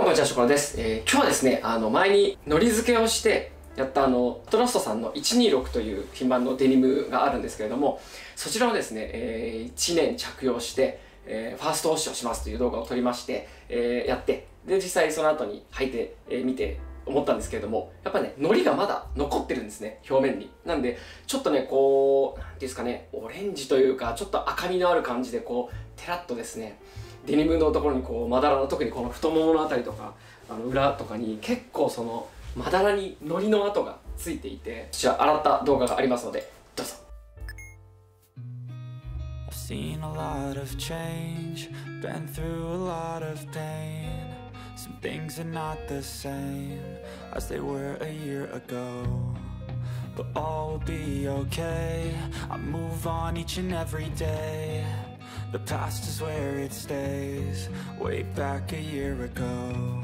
こんにちは、しょこらです。今日はですね、前にのり付けをしてやったトラストさんの126という品番のデニムがあるんですけれども、そちらをですね、1年着用して、ファーストウォッシュをしますという動画を撮りまして、やって、で、実際その後に履いてみて思ったんですけれども、やっぱね、のりがまだ残ってるんですね、表面に。なんで、ちょっとね、こう、なんていうんですかね、オレンジというか、ちょっと赤みのある感じで、こう、テラッとですね、デニムのところにこうまだらの特にこの太もものあたりとか裏とかに結構そのまだらにのりの跡がついていて、こちら洗った動画がありますのでどうぞ。 I've seen a lot of change, been through a lot of pain. Some things are not the same as they were a year ago, but all will be okay. I move on each and every day. The past is where it stays, way back a year ago.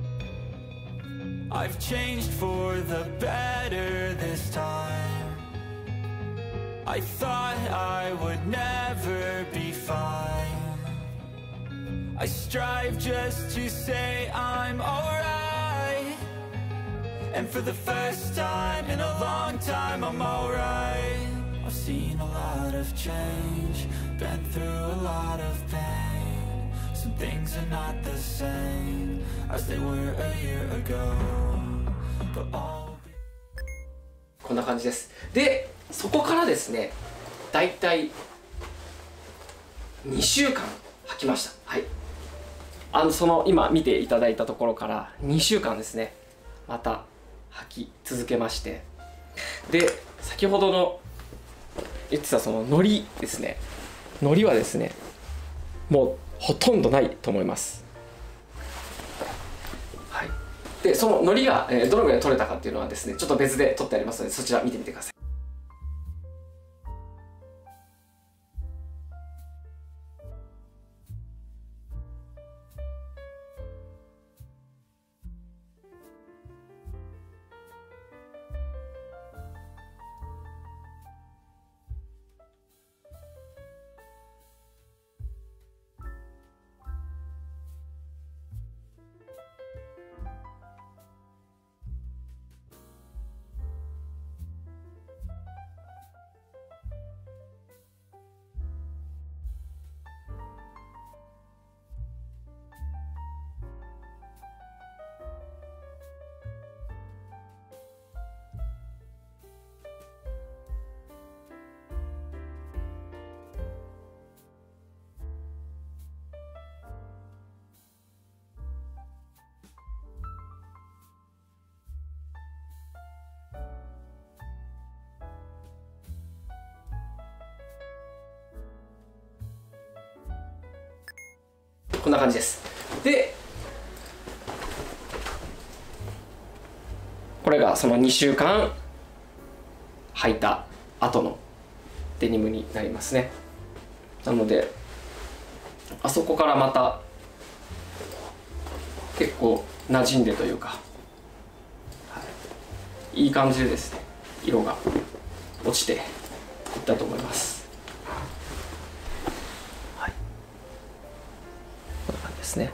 I've changed for the better this time. I thought I would never be fine. I strive just to say I'm alright, and for the first time in a long time I'm alright. I've seen a lot of change, been through a lot of pain. Some things are not the same as they were a year ago, but all こんな感じです。で、そこからですね、だいたい2週間履きました。はい。その今見ていただいたところから2週間ですね、また履き続けまして、で、先ほどの言ってたそののりですね、のりはですね、もうほとんどないと思います。はい。で、そののりがどのぐらい取れたかっていうのはですね、ちょっと別で撮ってありますので、そちら見てみてください。こんな感じです。で、これがその2週間履いた後のデニムになりますね。なのであそこからまた結構馴染んでというか、いい感じでですね、色が落ちていったと思います。ですね。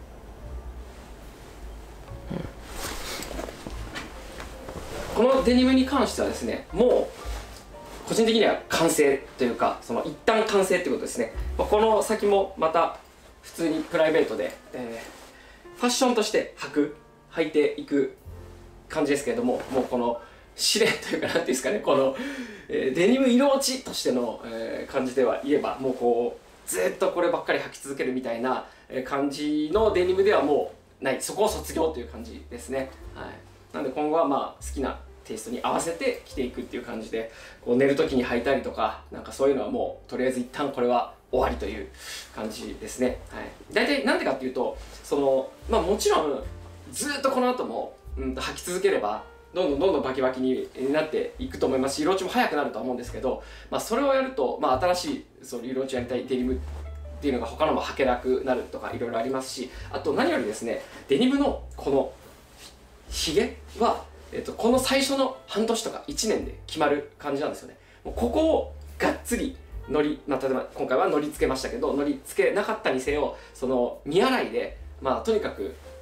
このデニムに関してはですね、もう個人的には完成というか、その一旦完成ってことですね。この先もまた普通にプライベートで、ファッションとして履いていく感じですけれども、もうこの試練というか、なんていうんですかね、この、デニム色落ちとしての、感じでは言えば、もうこうずっとこればっかり履き続けるみたいな感じのデニムではもうない、そこを卒業という感じですね。はい、なので今後はまあ好きなテイストに合わせて着ていくっていう感じで、こう寝る時に履いたりとか、なんかそういうのはもうとりあえず一旦これは終わりという感じですね。はい、大体なんでかっていうと、そのまあもちろんずっとこの後も、履き続ければどんどんバキバキになっていくと思いますし、色落ちも早くなるとは思うんですけど、まあ、それをやると、まあ、新しいその色落ちやりたいデニムっていうのが他のも履けなくなるとかいろいろありますし、あと何よりですね、デニムのこのひげは、この最初の半年とか1年で決まる感じなんですよね。もうここをがっつり例えば今回はのり付けましたけど、のり付けなかったにせよ、その見洗いで、まあ、とにかく、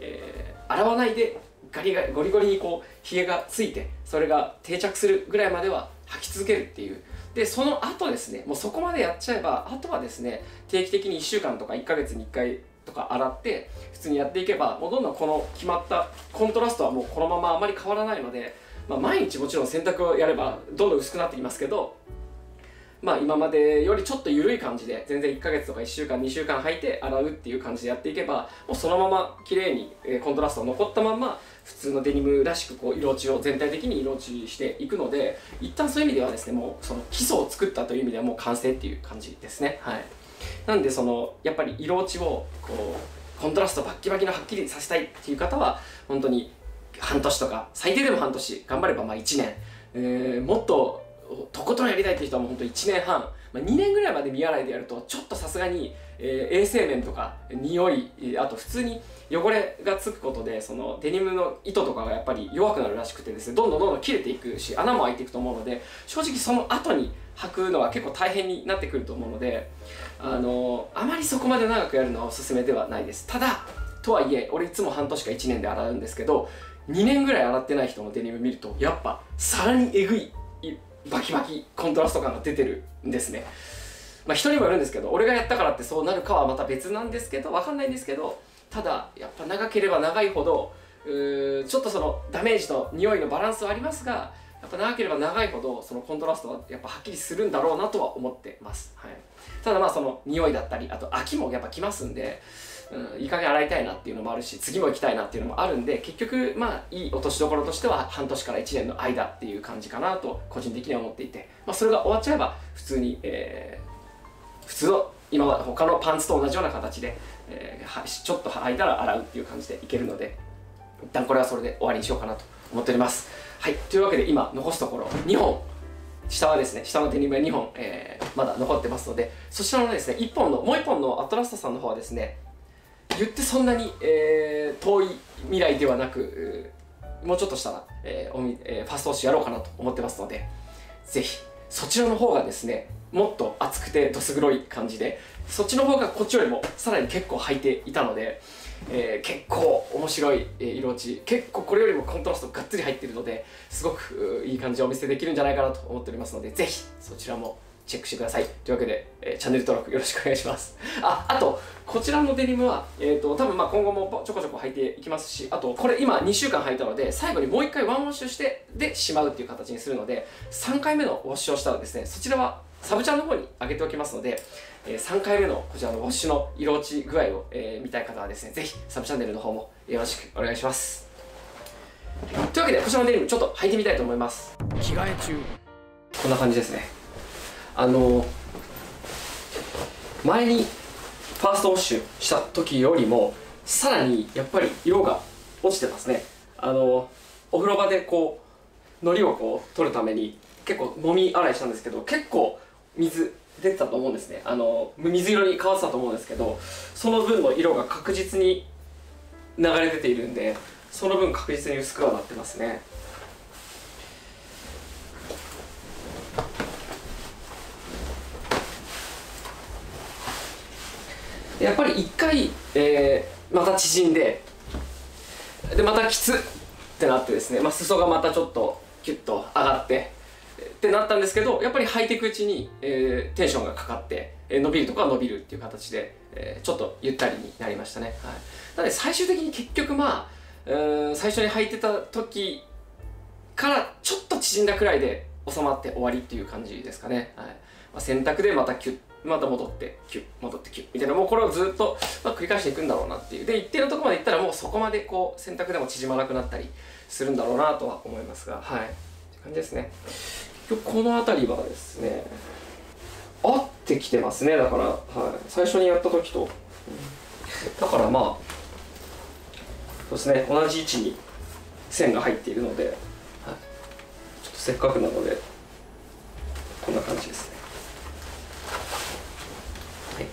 洗わないでゴリゴリにこうひげがついて、それが定着するぐらいまでは履き続けるっていう。でその後ですね、もうそこまでやっちゃえば、あとはですね定期的に1週間とか1ヶ月に1回とか洗って普通にやっていけば、もうどんどんこの決まったコントラストはもうこのままあまり変わらないので、毎日もちろん洗濯をやればどんどん薄くなってきますけど、今までよりちょっと緩い感じで、全然1ヶ月とか1週間2週間履いて洗うっていう感じでやっていけば、もうそのまま綺麗にコントラストが残ったまま普通のデニムらしくこう色落ちを全体的に色落ちしていくので、一旦そういう意味ではですね、もうその基礎を作ったという意味ではもう完成っていう感じですね。はい。なんでやっぱり色落ちをこうコントラストバッキバキのはっきりさせたいっていう方は本当に半年とか、最低でも半年、頑張れば1年、もっととことんやりたいっていう人はもう本当1年半、2年ぐらいまで未洗いでやるとちょっとさすがに、衛生面とか匂い、あと普通に汚れがつくことでそのデニムの糸とかがやっぱり弱くなるらしくてですね、どんどん切れていくし穴も開いていくと思うので、正直その後に履くのは結構大変になってくると思うので、あまりそこまで長くやるのはおすすめではないです。ただとはいえ俺いつも半年か1年で洗うんですけど、2年ぐらい洗ってない人のデニム見るとやっぱさらにえぐいバキバキコントラスト感が出てるんですね。人にもよるんですけど、俺がやったからってそうなるかはまた別なんですけど、分かんないんですけど、ただやっぱ長ければ長いほどちょっとそのダメージと匂いのバランスはありますが、やっぱ長ければ長いほどそのコントラストはやっぱはっきりするんだろうなとは思ってます。はい、ただその匂いだったり、あと秋もやっぱ来ますんで、いい加減洗いたいなっていうのもあるし、次も行きたいなっていうのもあるんで、結局いい落としどころとしては半年から1年の間っていう感じかなと個人的には思っていて、それが終わっちゃえば普通に、普通の今まで他のパンツと同じような形で、ちょっと履いたら洗うっていう感じでいけるので、一旦これはそれで終わりにしようかなと思っております。はい、というわけで今残すところ2本、下はですね、下のデニムが2本、まだ残ってますので、そちらのですねもう1本のアトラスタさんの方はですね、言ってそんなに、遠い未来ではなく、もうちょっとしたら、ファーストウォッシュやろうかなと思ってますので、ぜひそちらの方がですねもっと厚くてどす黒い感じで、そっちの方がこっちよりもさらに結構履いていたので、結構面白い色落ち、結構これよりもコントラストがっつり入っているので、すごくいい感じをお見せできるんじゃないかなと思っておりますので、ぜひそちらもチェックしてください。というわけで、チャンネル登録よろしくお願いします。あとこちらのデニムは、多分今後もちょこちょこ履いていきますし、あとこれ今2週間履いたので、最後にもう1回ワンウォッシュしてでしまうっていう形にするので、3回目のウォッシュをしたらですね、そちらはサブチャンの方に上げておきますので、3回目のこちらのウォッシュの色落ち具合を、見たい方はですね、ぜひサブチャンネルの方もよろしくお願いします。というわけでこちらのデニムちょっと履いてみたいと思います。着替え中、こんな感じですね。前にファーストウォッシュした時よりもさらにやっぱり色が落ちてますね。お風呂場でこう糊をこう取るために結構もみ洗いしたんですけど、結構水出てたと思うんですね。水色に変わってたと思うんですけど、その分の色が確実に流れ出ているんで、その分確実に薄くはなってますね。やっぱり1回、また縮んで、またきつってなってですね、裾がまたちょっとキュッと上がってってなったんですけど、やっぱり履いていくうちに、テンションがかかって、伸びるとこは伸びるっていう形で、ちょっとゆったりになりましたね。はい、なので最終的に結局最初に履いてた時からちょっと縮んだくらいで収まって終わりっていう感じですかね。はい、洗濯でまたキュッ、また戻ってキュッ、戻ってキュッみたいな、もうこれをずっと、繰り返していくんだろうなっていう。で一定のところまでいったらもうそこまでこう洗濯でも縮まなくなったりするんだろうなとは思いますが、はい、って感じですね。結局この辺りはですね合ってきてますね。だから、はい、最初にやった時と、だからそうですね、同じ位置に線が入っているので、はい、ちょっとせっかくなのでこんな感じですね。はい、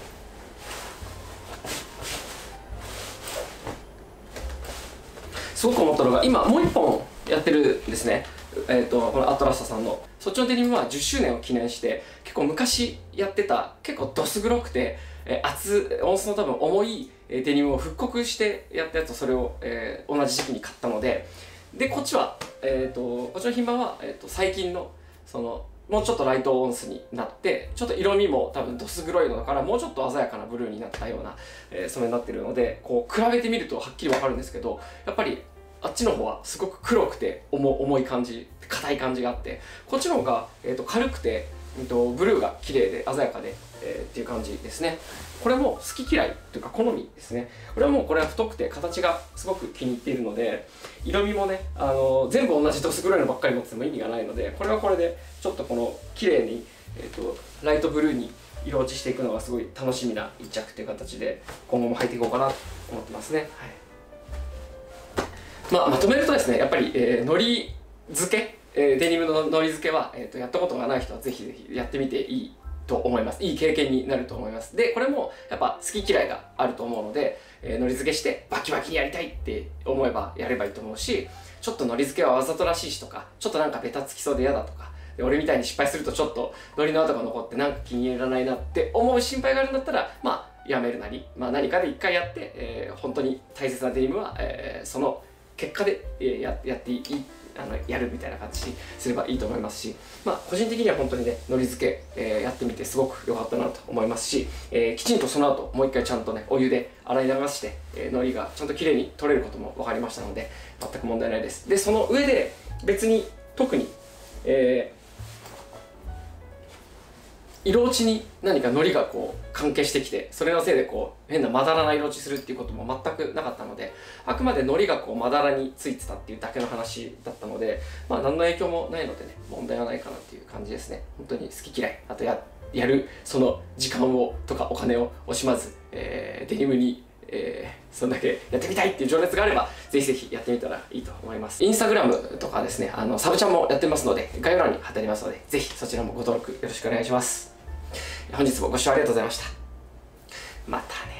すごく思ったのが、今もう1本やってるんですね。このアトラスタさんのそっちのデニムは10周年を記念して結構昔やってた結構どす黒くて、音質の多分重いデニムを復刻してやったやつとそれを、同じ時期に買ったので、こっちは、こっちの品番は、最近のそのもうちょっとライトオンスになって、ちょっと色味も多分どす黒いのからもうちょっと鮮やかなブルーになったような、染めになってるので、こう比べてみるとはっきりわかるんですけど、やっぱりあっちの方はすごく黒くて重い感じ、硬い感じがあって、こっちの方が、軽くて、ブルーが綺麗で鮮やかで、っていう感じですね。これも好き嫌いというか好みですね。これは太くて形がすごく気に入っているので、色味もね、全部同じどす黒いのばっかり持ってても意味がないので、これはこれでちょっとこの綺麗に、ライトブルーに色落ちしていくのがすごい楽しみな一着という形で今後も履いていこうかなと思ってますね。はい、まとめるとですね、やっぱり、のり付け、デニムののり付けは、やったことがない人はぜひぜひやってみていいと思います。いい経験になると思います。で、これもやっぱ好き嫌いがあると思うので、のり付けしてバキバキにやりたいって思えばやればいいと思うし、ちょっとのり付けはわざとらしいしとか、ちょっとなんかベタつきそうで嫌だとか、で俺みたいに失敗するとちょっとのりの跡が残ってなんか気に入らないなって思う心配があるんだったら、やめるなり、何かで一回やって、本当に大切なデニムは、その結果で、やっていいやるみたいな感じにすればいいと思いますし、個人的には本当にね、のり付け、やってみてすごく良かったなと思いますし、きちんとその後もう一回ちゃんとね、お湯で洗い流して、のりがちゃんときれいに取れることも分かりましたので、全く問題ないです。で、その上で別に特に、色落ちに何かのりがこう関係してきて、それのせいでこう変なまだらな色落ちするっていうことも全くなかったので、あくまでのりがこうまだらについてたっていうだけの話だったので、何の影響もないのでね、問題はないかなっていう感じですね。本当に好き嫌い、あとやるその時間をとかお金を惜しまず、デニムにそんだけやってみたいっていう情熱があれば、ぜひぜひやってみたらいいと思います。インスタグラムとかですね、サブチャンもやってますので、概要欄に貼ってありますので、ぜひそちらもご登録よろしくお願いします。本日もご視聴ありがとうございました。またね。